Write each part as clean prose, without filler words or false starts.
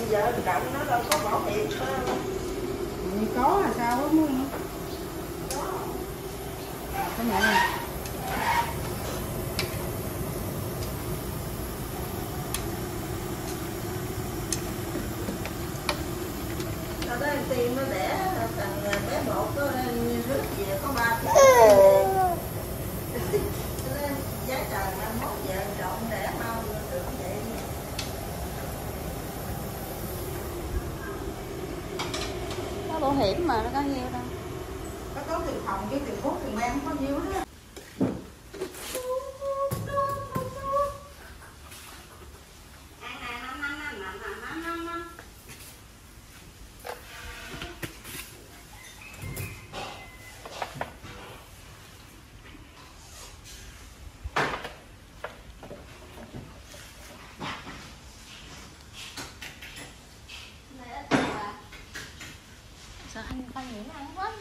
giờ động nó đâu có bảo hiểm đâu. Có là sao không muốn cái này Sau đó em tiền nó đẻ thằng bé một có rước về có 3 tỷ. Giá trời 21 giờ trộn đẻ mau được vậy. Có bảo hiểm mà nó có nhiêu đâu. có tiền phòng với tiền thuốc tiền men không có nhiêu đó. Sao anh con nghĩ nó ăn hết.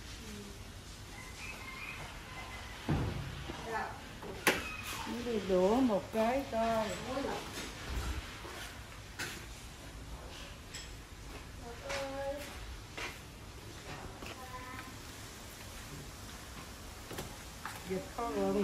Đi đũa một cái coi. Vịt kho gừng.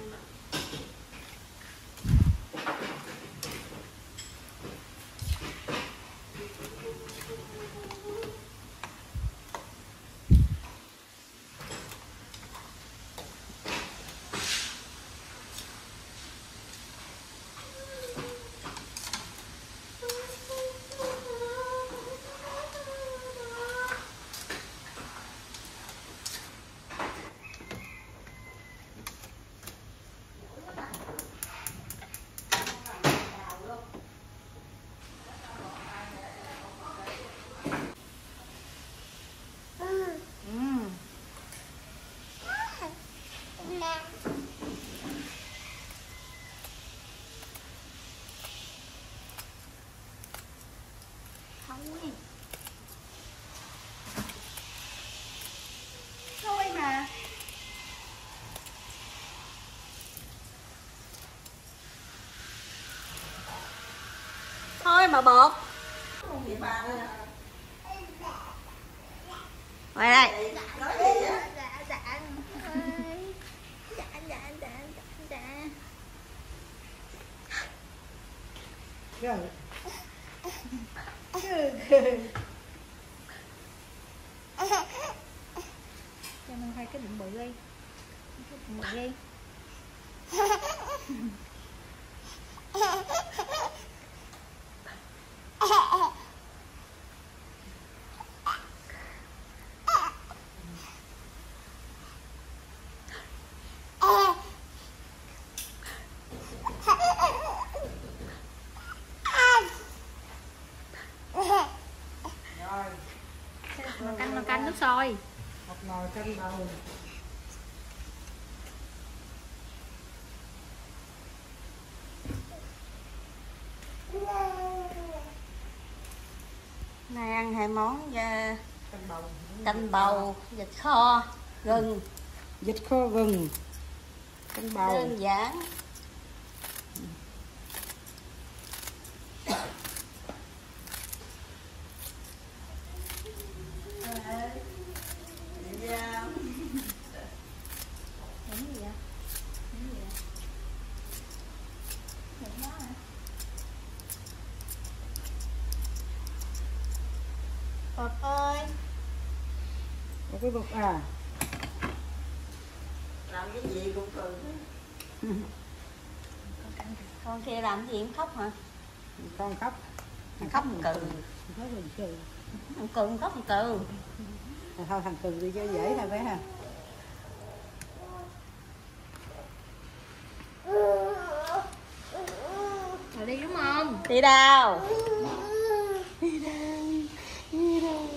Thôi mà. Thôi mà bột. Ngoài đây. Rồi. Cho mình hai cái bụng bự đi. Cái bụng bự đi. Canh nước sôi. Một nồi canh bầu. Này ăn hai món Canh bầu. canh bầu, vịt kho, gừng. Vịt kho gừng. Canh bầu. Đơn giản. Bột ơi. Một cái bột à. Làm cái gì cũng cười. Con kia làm gì cũng khóc hả? Con khóc. Khóc một cừ. Khóc một cừ. Một cừ khóc một cừ. Thôi thằng cừ đi cho dễ thôi bé ha. Rồi đi đúng không? Đi đâu? Đi đâu? Đi đâu?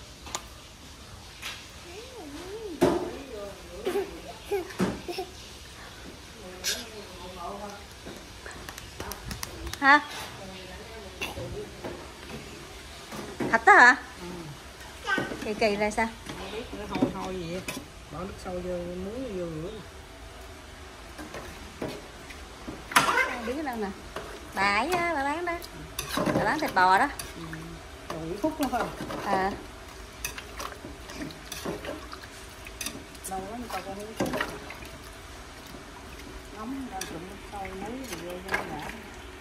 Hả? Thịt đó hả? Kỳ kỳ là sao? Nó hôi gì vậy? Bỏ nước sôi vô muối vô rửa. Đứng ở đâu nè? Bà ấy á, bà bán đó. Bà bán thịt bò đó. nghỉ phút nữa thôi. À. Lâu lắm người ta có nghỉ phút. Nóng ra trụng sôi nấy thì ghê cho nó đã.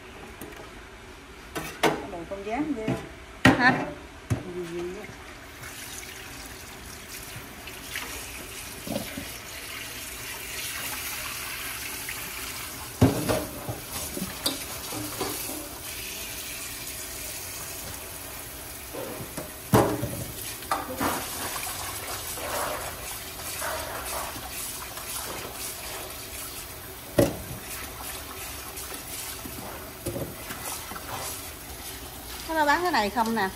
Cái này con dám ghê. Hả? Gì á. Nó bán cái này không nè?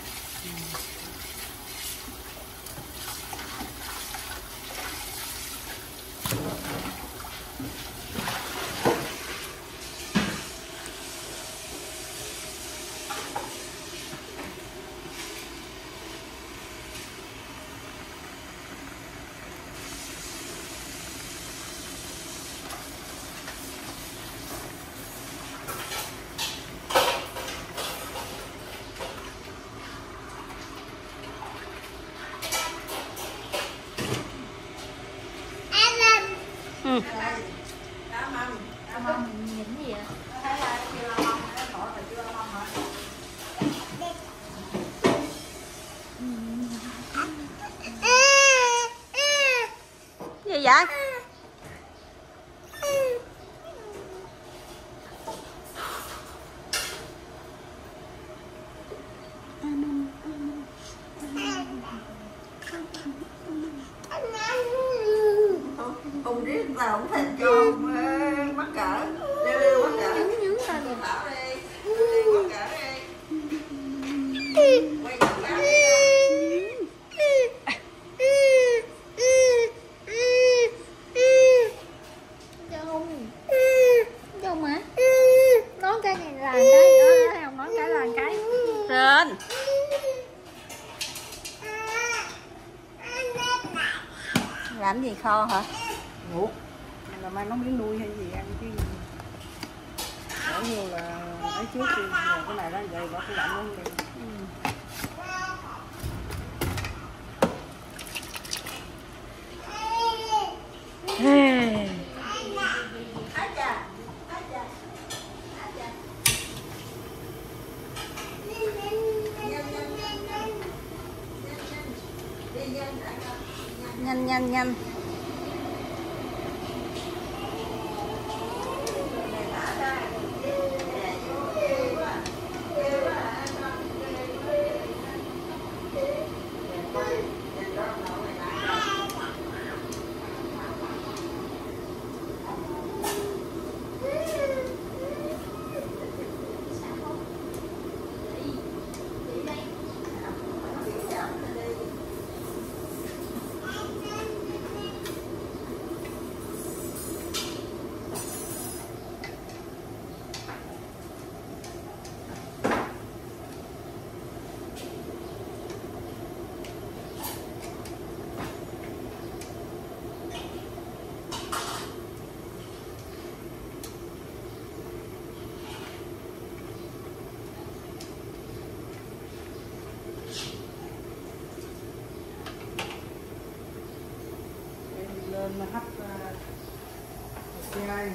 Ừ. Nhìn gì vậy? Gì vậy? Không biết tao không thèm cho mắc cỡ. Leo mắc cỡ. Nhướng lên rồi. Thảo đi. Mắc cỡ đi. Quay mặt cá đi. Đâu mà? Nói cái này là cái đó, không nói cái là cái. Trên. Làm gì kho hả? Ngủ. Hay là mai nấu miếng nuôi hay gì ăn chứ. Đổ vô là ấy trước đi. Rồi cái này đó vậy bỏ cái lạnh luôn đi. Hey. Nhanh nhanh nhanh. Lên mà hấp chai.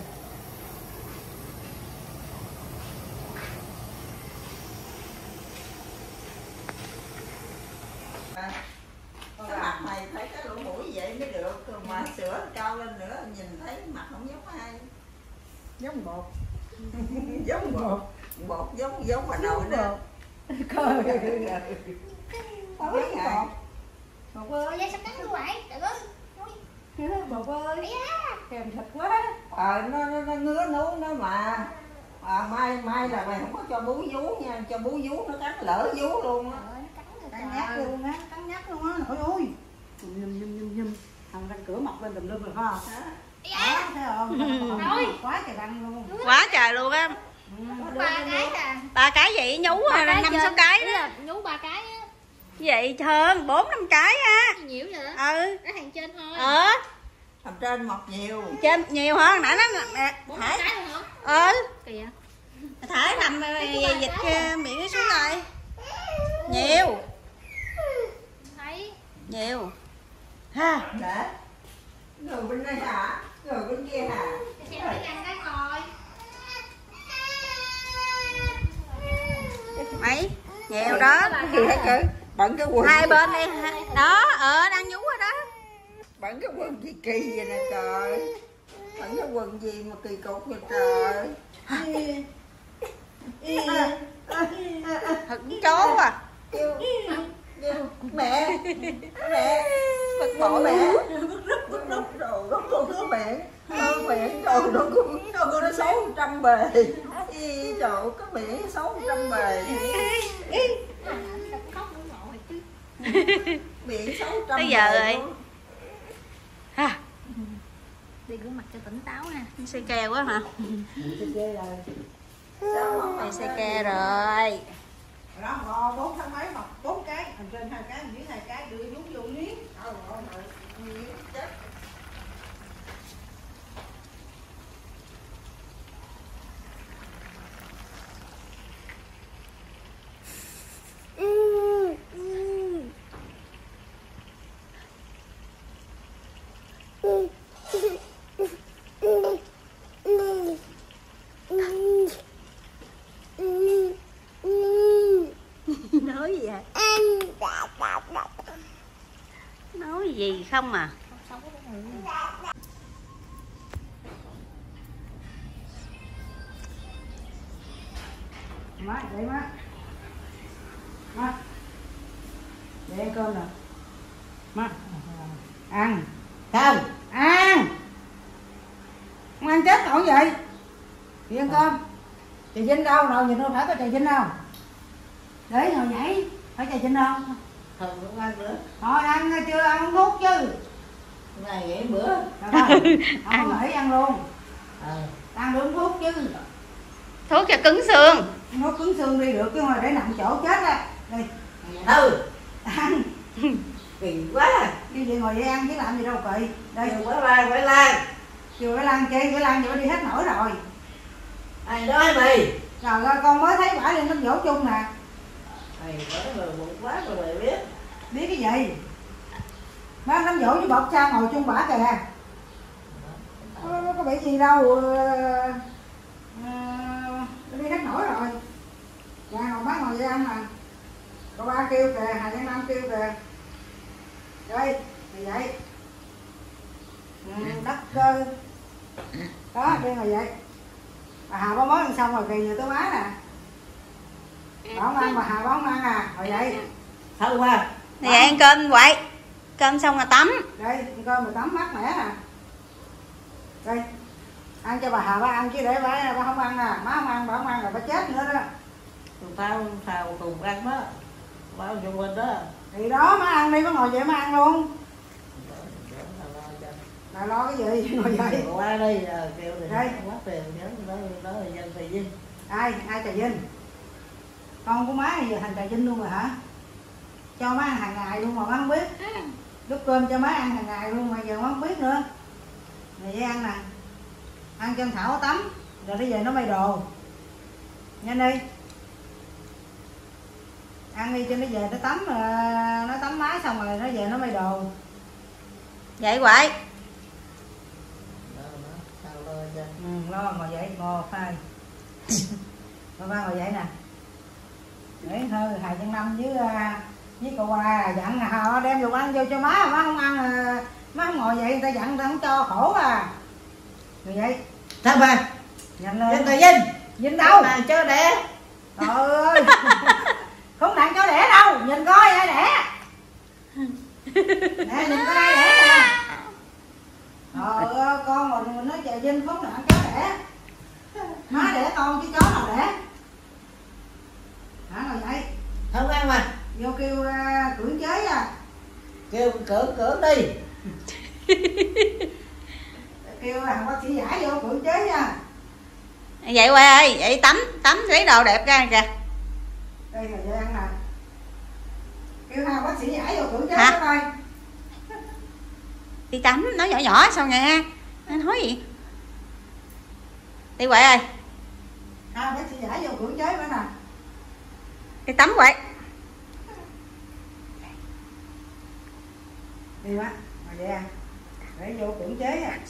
Cái mặt mày thấy cái lỗ mũi vậy mới được, mà sữa cao lên nữa nhìn thấy mặt không giống ai. Giống bột. Giống bột. Bột giống bà nội đó. Coi. Tao biết bột. Bột ơi, dây sắp cắn luôn vậy. Đừng ơi. Bột ơi. Kèm thịt quá. Nó ngứa nú nó mà. Mai là mày không có cho bú vú nha, cho bú vú nó cắn lỡ vú luôn á. Cắn nhát luôn á, cắn nhát luôn á. Ôi ôi. Nhum. Thằng răng cửa mọc lên tùm lum rồi phải không? Đó, thấy không? Thôi. Quá trời răng luôn. Quá trời luôn á. 3 cái à? 3 cái vậy nhú 5-6 cái đó. Nhú 3 cái á. Vậy hơn 4-5 cái ha. Nhiều vậy đó. Ừ. Cái hàng trên thôi. Thằng trên mọc nhiều. Trên nhiều hả? Nãy nó 4 thải. cái luôn hả? Ừ. Kìa. Thải nằm dịch miệng xuống rồi. Nhiều. mèo đó. Gì hết trơn. Bận cái quần. Hai bên đi. Đó, đang nhú rồi đó. Bận cái quần gì kỳ vậy nè trời. Bận cái quần gì mà kỳ cục vậy trời. Thật chó à. Kêu mẹ bực bội mẹ bực đồ nó cứ miệng miệng đồ nó xấu 100 bề. Trời cái miệng xấu 100 bề. Miệng xấu 100 Tới bề giờ rồi. Ha. Đi rửa mặt cho tỉnh táo ha. Xe ke quá hả? Mày xe ke rồi. Đó ngò 4 tháng mấy mà 4 cái, thành trên 2 cái, dưới 2 cái, đưa nhúng vô miếng. Chết. Nói gì hả? Nói gì không à? Má, dậy má. Má. Dậy ăn cơm nè. Má. Ăn. Không. Ăn. Không ăn chết cậu vậy. Đi ăn cơm. Chị Vinh đâu? Nào nhìn đâu phải có chị Vinh đâu. Đấy ngồi nhảy. Phải chị Vinh đâu? Không cũng ăn nữa. Thôi ăn chưa ăn thuốc chứ. Này vậy bữa. Không có nghĩ ăn luôn. Ăn đúng thuốc chứ. Thuốc cho cứng xương. Nó cứng xương đi được chứ mà để nằm chỗ chết á. Đây. Ừ. Ăn. Kỳ quá. Đi vậy ngồi vậy ăn chứ làm gì đâu kỳ. Đây. Phải lan phải lan. Chưa phải lan chi, phải lan vậy đi hết nổi rồi. Ai nói mày. Trời ơi con mới thấy bả lên nó dỗ chung nè. Mày nói rồi bụng quá rồi mày biết. Biết cái gì? Má nắm dỗ với bọc cha ngồi chung bả kìa. Có bị gì đâu. Đi hết nổi rồi. Dạ ngồi má ngồi vậy ăn nè. Cậu ba kêu kìa, Hà Giang Nam kêu kìa. Đây, thì vậy. Đất cơ. Đó, đi ngồi vậy. Bà Hà bó mối ăn xong rồi kì giờ tới má nè. Bà không ăn, bà Hà bà không ăn à. Ngồi vậy. Sao qua. Này ăn cơm quậy. Cơm xong là tắm. Đây, ăn cơm mà tắm mát mẻ nè. Đây. Ăn cho bà Hà bà ăn chứ để bà không ăn à. Má không ăn, bà không ăn là bà chết nữa đó. Tao cùng ăn đó. Bao nhiêu bên đó. Thì đó má ăn đi, má ngồi vậy má ăn luôn. Là lo cái gì? Ngồi vậy. Qua đây kêu thì đây. Quá tiền đó là dân Trà Vinh. Ai Trà Vinh? Con của má giờ thành Trà Vinh luôn rồi hả? Cho má ăn hàng ngày luôn mà má không biết. Đút cơm cho má ăn hàng ngày luôn mà giờ má không biết nữa. Này vậy ăn nè. Ăn cho Thảo tắm. Rồi nó về nó may đồ. Nhanh đi. Ăn đi cho nó về nó tắm, nó tắm má xong rồi nó về nó may đồ. Vậy quậy. Lo ngồi dậy ngồi phai. Ba ngồi dậy nè. Để thôi Hà Giang Năm với cậu Hoa dặn họ đem đồ ăn vô cho má không ăn má không ngồi vậy người ta dặn người ta không cho khổ à. Ngồi vậy. Sao bà? Nhanh lên. Dân Trà Vinh. Vinh đâu? Mà cho đẻ. Trời ơi. Không đặng cho đẻ đâu, nhìn coi ai đẻ. Nè nhìn coi ai đẻ nè. Trời ơi con mà mình nói Trà Vinh không đặng chó đẻ. Má đẻ con chứ chó nào đẻ. Hả ngồi vậy. Không ăn mà. Vô kêu cưỡng chế à. Kêu cưỡng đi. Kêu thằng bác sĩ giải vô cưỡng chế nha. Vậy quậy ơi, vậy tắm lấy đồ đẹp ra kìa. Đây là vậy ăn nè. Kêu thằng bác sĩ giải vô cưỡng chế Hả? coi. Đi tắm, nói nhỏ nhỏ sao nghe. Anh nói gì? Đi quậy ơi. Bác sĩ giải vô cưỡng chế nữa nè. Đi tắm quậy. Đi quá, ngồi vậy à. Để vô cưỡng chế à.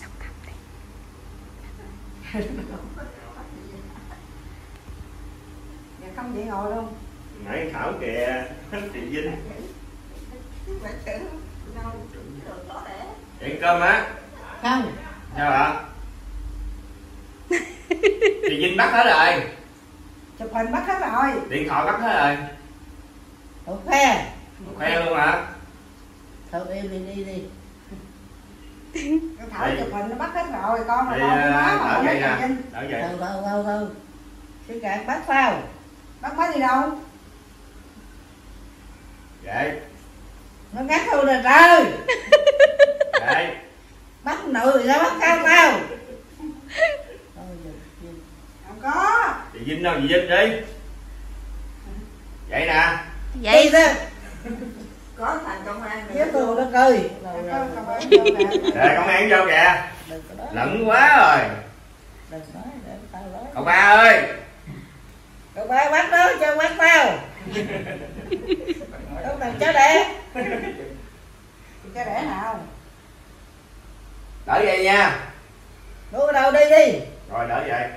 Dạ không vậy ngồi luôn. nãy Thảo kìa chị Vinh ăn cơm á Không. sao ạ? Chị Vinh bắt hết rồi, Chụp hình bắt hết rồi. điện thoại bắt hết rồi, Tụi khoe. khoe luôn hả? Thôi em đi. Thảo chụp hình nó bắt hết rồi, con mà Thì con với má mà đỡ không vậy có nè, Vinh. đỡ vậy. Thôi. Cái cạn bắt sao? Bắt má đi đâu? Vậy Nó ngắt thôi rồi trời. vậy Bắt nữ sao bắt cao tao? Không có. chị Vinh đâu, chị Vinh đi vậy nè. Vậy Đi đó. Có thằng công an Với tù nó cười. Rồi công an vô kìa, lẫn quá rồi. Đừng nói để tao nói. Cậu ba ơi, Cậu ba bắt đó cho bắt tao. Đâu thằng chó đẻ. Chó đẻ nào? đỡ vậy nha. Đua đầu đi đi. Rồi đỡ vậy.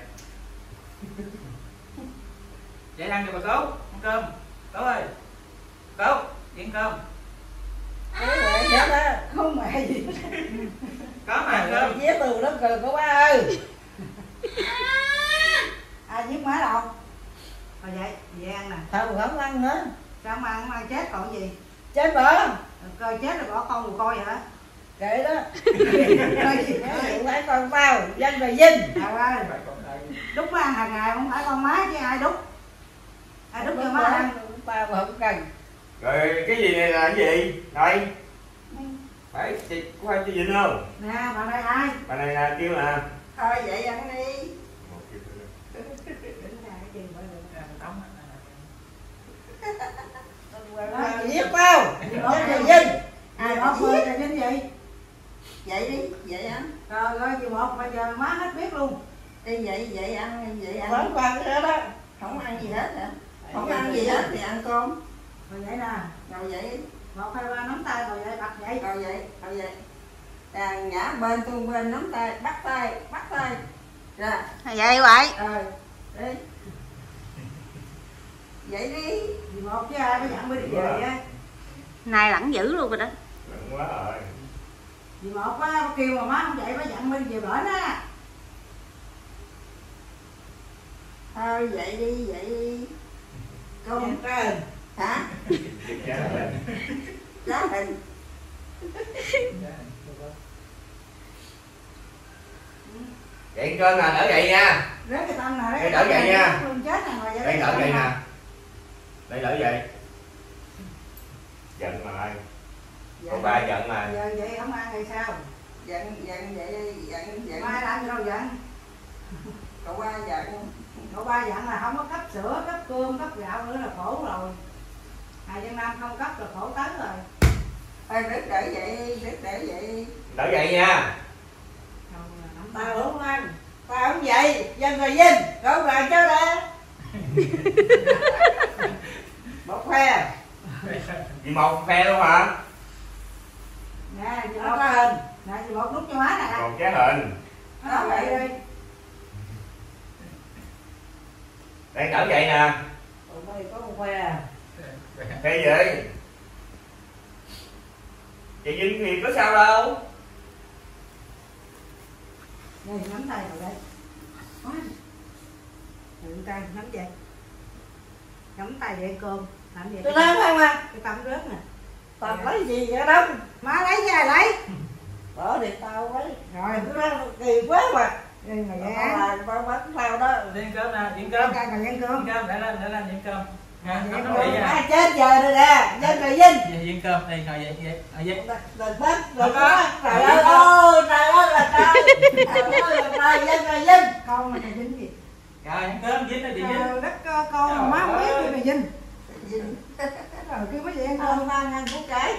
Vậy ăn cho bà Cố, ăn cơm. Cố ơi, Cố, ăn cơm. Chết đó, không mẹ gì. Có mà ăn cơm. Với tù nó cười cậu ba ơi. Ai giết má đâu? Rồi vậy ăn nè. Thôi không ăn nữa. Sao mà ăn chết còn gì? Chết bỏ. Coi chết rồi bỏ con coi hả? Kệ đó. Phải con tao, dân về Vinh. Trời ơi. Đúc má ăn hàng ngày không phải con má chứ ai đúc? Ai đúc cho má ăn? Tao mà không cần. Rồi cái gì này là cái gì? Đây. Phải chị có phải chị Vinh không? Nè, bà đây ai? Bà này là kêu là thôi vậy ăn đi. Giết tao. Dân về Vinh. Ai bỏ phơi là Vinh gì? Vậy đi, vậy ăn. Rồi chị một bây giờ má hết biết luôn. Đi vậy ăn, vậy ăn. Vẫn còn nữa đó. Không ăn gì hết hả? Không ăn gì hết thì ăn cơm. Rồi vậy nè. Rồi vậy. 1, 2, 3 nắm tay rồi vậy bật vậy. Rồi vậy. Ngã bên tôi bên nắm tay, bắt tay. Ra. vậy hoài. Rồi. Đi. Vậy đi. Chị một chứ ai mới dặn mới đi về á. Nay lẳng dữ luôn rồi đó. lẫn quá rồi. Chị một á kêu mà má không dậy mới dặn mới về bển á. Thôi vậy đi. Công trên. hả? Giá hình. Vậy cơm nè, đỡ vậy nha. Rớt cái tâm nè. Đây đỡ vậy nha. Chết nè rồi Đây đỡ vậy nè. Đây đỡ vậy. Giận mà ơi. Cô ba giận mà. Giờ vậy không ăn thì sao? Giận vậy. Mai làm gì đâu giận. Cậu ba giận. Cậu ba dặn là không có cấp sữa, cấp cơm, cấp gạo nữa là khổ rồi. Hà Giang Nam không cấp là khổ tới rồi. Ê, đứt để vậy. Đỡ vậy nha. Tao không ăn, tao không vậy, dân rồi Vinh, cậu bà cháu đây. Một khoe. Chị một phe luôn hả? Nè, chị một hình. Nè, chị một nút cho má nè. Còn trái hình. Đó vậy đi. Đây đỡ vậy nè. Tụi mày có một khoe. Phe gì? Chị Vinh thì có sao đâu. Đây, nắm tay vào đây. Đừng tay, nắm vậy. Nắm tay để cơm. Làm gì? Tôi lớn không à? Cái tâm rớt nè. Tao lấy gì vậy đâu? Má lấy với ai lấy? Bỏ đi tao lấy. Rồi, nó kỳ quá mà. Nhưng mà vậy á. Tao bắt tao đó. Đi ăn cơm nè, ăn cơm. Còn ăn cơm. Ăn cơm, để lên ăn cơm. Nha, Ăn không nói vậy nè. chết giờ rồi nè. Dân rồi Vinh. Về ăn cơm, đây ngồi vậy. Ngồi vậy. Đừng bắt, đừng có. Trời ơi, trời ơi là trời. Trời ơi là trời, dân rồi Vinh. Con mà trời Vinh gì? Rồi ăn cơm Vinh ơi, chị Vinh. Đất con mà má không biết gì mà Vinh. Vinh. Rồi kêu mấy vậy ăn Không cơm. ăn củ cải.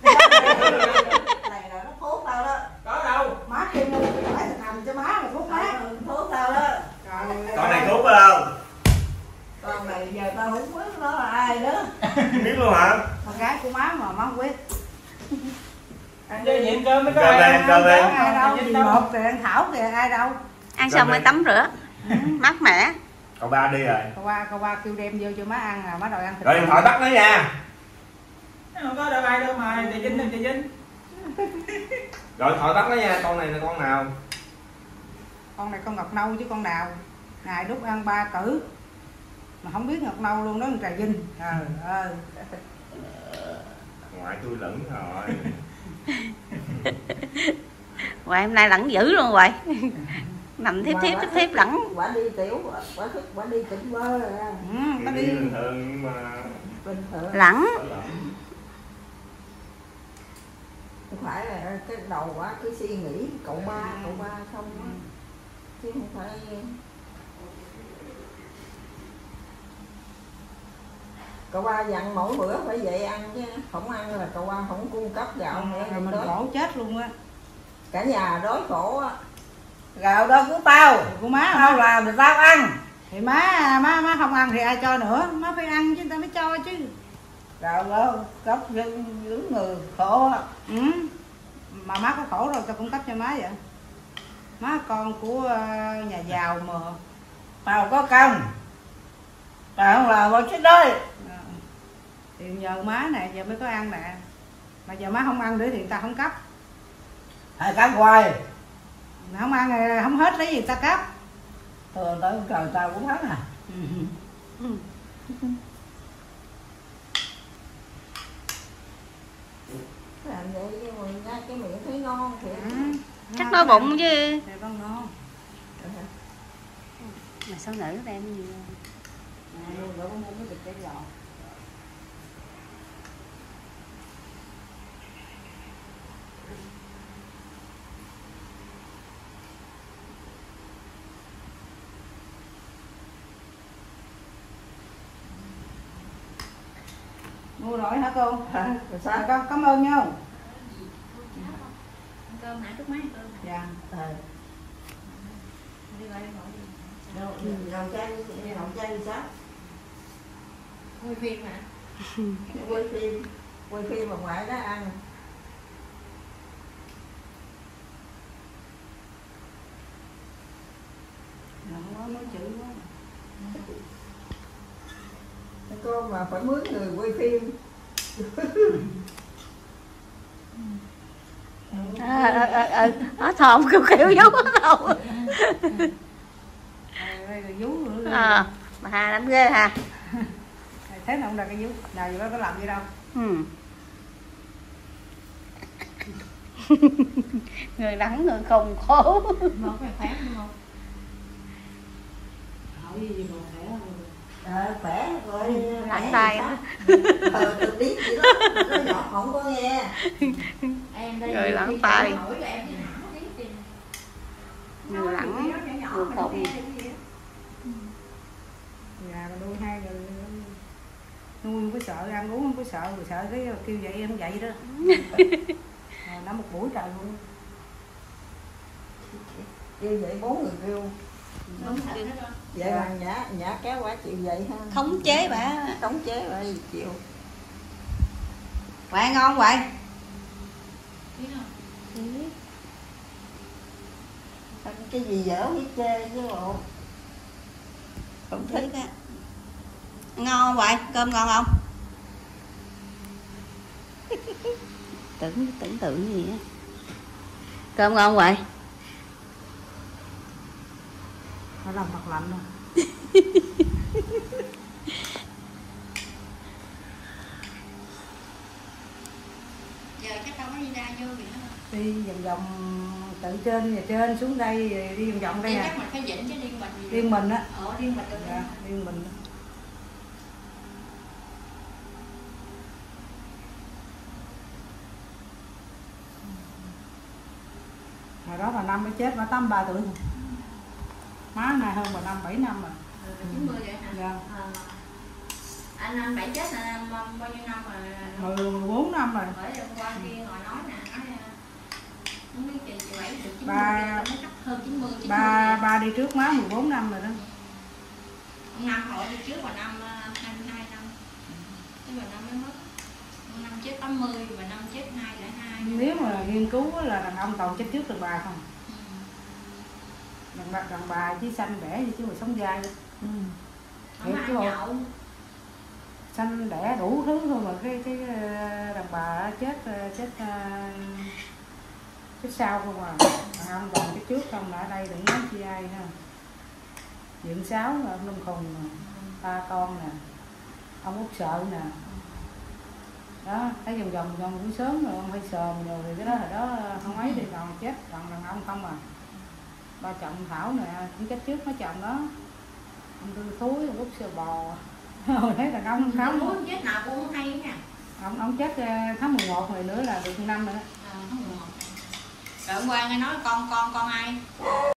Này là nó thuốc tao đó. Có đâu. Má kêu nó phải thầm cho má là thuốc má. Thuốc tao đó. Con này thuốc phải không? Con này giờ tao không biết nó là ai nữa. Biết luôn hả? Con gái của má mà má không biết. Ăn đi ăn cơm mới có Cơm ai. đây, cơm đây. Ai đâu, chị một kìa, ăn Thảo kìa, ai đâu. Ăn xong mới tắm rửa. Mát mẻ. Cậu ba đi rồi. Cậu ba kêu đem vô cho má ăn má đòi ăn thịt. Rồi điện thoại bắt nó nha. Không có đâu ai đâu mà chị Vinh, chị Vinh. Rồi điện thoại bắt nó nha, con này là con nào? Con này con Ngọc Nâu chứ con nào. Ngày đút ăn 3 cử. Mà không biết Ngọc Nâu luôn đó, con Trà Vinh. Trời ơi. Ngoại tôi lẫn rồi. Hoài hôm nay lẳng dữ luôn hoài. Nằm thiếp lẳng. Quả đi tiểu, quả thức, quả đi tỉnh bơ rồi. Nó đi bình thường nhưng mà Bình thường. Lẳng. Không phải là cái đầu quá cứ suy nghĩ cậu ba không á. Chứ không phải. Cậu ba dặn mỗi bữa phải dậy ăn chứ không ăn là cậu ba không cung cấp gạo nữa. rồi mình khổ chết luôn á. Cả nhà đói khổ á. Gạo đó của tao, Của má tao làm thì tao ăn. thì má không ăn thì ai cho nữa, má phải ăn chứ ta mới cho chứ. Gạo đó cấp những người khổ á. Mà má có khổ rồi tao cung cấp cho má vậy. Má con của nhà giàu mà. Tao có công, tao không làm một chút đấy. Thì nhờ má nè giờ mới có ăn nè. Mà giờ má không ăn nữa thì ta không cấp. Thầy cấp hoài. Mà không ăn thì không hết lấy gì ta cấp. Tới trời tao cũng hết à. Làm vậy chứ mà ra cái miệng thấy ngon thì Chắc nói bụng chứ. Thì con ngon. Mà sao nữ đem gì? Rồi con mua cái thịt trái giò. Mua rồi hả cô? rồi sao? Con cảm ơn nhau. Ăn cơm hả? Trúc má ăn cơm hả? Dạ. Đi qua đi ngồi đi. Nồi chan thì sao? Quay phim hả? Quay phim mà ngoại đó ăn. Không có nói chữ quá. Cô mà phải mướn người quay phim. Nó thòm kiểu vú đâu. Đây là vú nữa. Bà Hà làm ghê hả? Thế nào không đặt cái vú. Nào giờ có làm gì đâu. Người đắng người khùng khổ. Một cái khỏe không? Hỏi gì mà khỏe không? Khỏe rồi. Lặng tay đó. Tôi biết gì đó. Nó nhỏ không có nghe. Em đây Rồi lẳng tay. hỏi cho em thì nặng tí tiền. Người lẳng người khùng. Nhà mà nuôi hai người nuôi không có sợ, ăn uống không có sợ, rồi sợ cái kêu vậy em vậy đó. Nó một buổi trời luôn. Kêu vậy 4 người kêu. Không thật hết đâu. Vậy là nhã kéo quá chịu vậy ha. Khống chế bà. Khống chế rồi chịu. Hoài ngon hoài. Biết không? Cái gì dở biết chê chứ bộ. Không thích á. Ngon không hoài? Cơm ngon không? tưởng tượng gì á. Cơm ngon hoài. Nó làm mặt lạnh rồi. Giờ chắc đâu có đi ra vô gì nữa. Đi vòng vòng từ trên nhà trên xuống đây rồi đi vòng vòng đây Em nè. chắc mình phải dịnh chứ riêng mình gì. Riêng mình á. Riêng mình được. Dạ, riêng mình. Hồi đó bà Năm mới chết, bà 83 tuổi. Má này hơn bà Năm 7 năm rồi. 90 vậy hả? Dạ. Anh Bảy chết là bao nhiêu năm rồi? 14 năm rồi. Bởi hôm qua kia ngồi nói nè, nói không biết chị Bảy được 90 Ba- mới cắt hơn 90 Ba đi trước má 14 năm rồi đó. Ông Năm họ đi trước bà Năm 22 năm. Cái bà Năm mới mất. Ông Năm chết 80, bà Năm chết 202. Nếu mà nghiên cứu là đàn ông toàn chết trước đàn bà không. Đàn bà chỉ xanh bẻ gì chứ mà sống dai. Ừ. Không Thiệt ăn chứ bộ. nhậu. Sanh đẻ đủ thứ thôi mà cái đàn bà chết sau không à. Đàn ông còn cái trước không là ở đây đừng nói chi ai ha. Dựng sáu là ông Lâm Khùng nè, ba con nè, ông Út Sợ nè. Đó, thấy vòng vòng còn buổi sớm rồi ông hay sờm rồi thì cái đó hồi đó không ấy thì còn chết, còn đàn ông không à. Ba chồng Thảo nè, cũng chết trước mấy chồng đó. Ông Tư Thúi, ông Út Sờ Bò. Rồi thấy đàn ông không? Muốn chết nào cũng không hay nha. Ông chết tháng 11 rồi nữa là được 1 năm rồi đó. Tháng 11. Rồi hôm qua nghe nói con ai?